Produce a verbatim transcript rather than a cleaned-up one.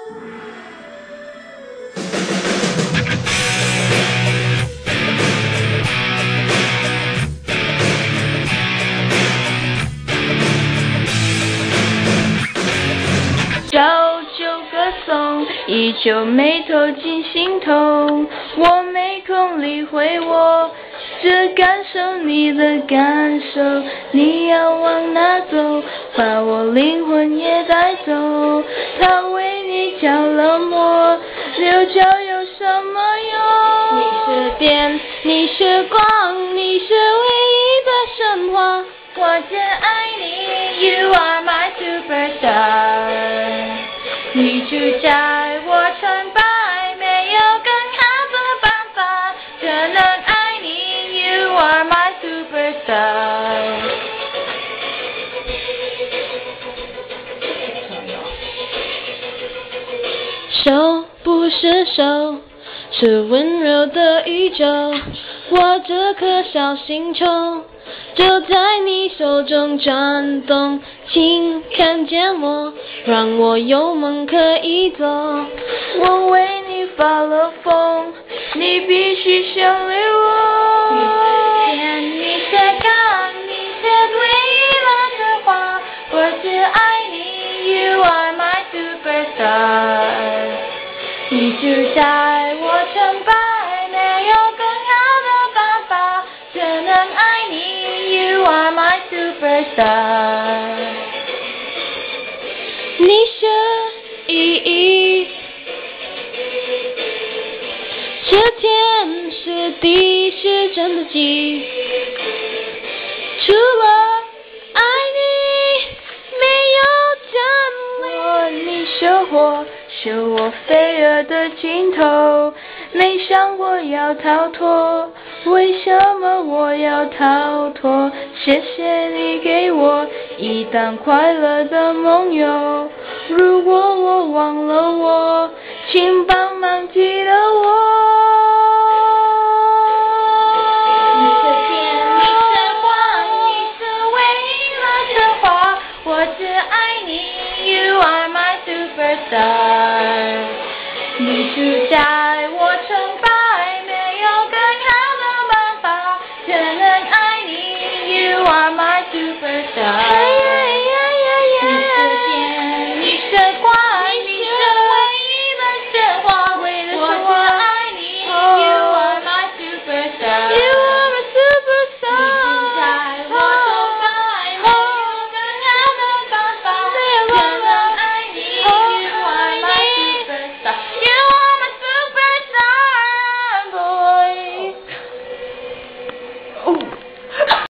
朝九歌颂，依旧眉头紧心头，我没空理会我，只感受你的感受。你要往哪走，把我灵魂也带走。他为你着了魔，六角有什么用？你是电，你是光，你是唯一的神话。我只爱你 ，You are my superstar。你主宰我成败，没有更好的办法，只能爱你 ，You are my superstar。手不是手，是温柔的宇宙，我这颗小星球就在你手中转动，请看见我，让我有梦可以走。我为你发了疯，你必须相信我。你是天，你是光，你是唯一的神话。我只爱你 ，You are my superstar。你主宰我成败，没有更好的办法，只能爱你 ，You are my superstar。你是意义，是天是地是真的记，除了爱你，没有真理。你是火，是我飞蛾的尽头，没想过要逃脱，为什么我要逃脱？谢谢你给我一档快乐的梦游，如果我忘了我，请帮忙记得。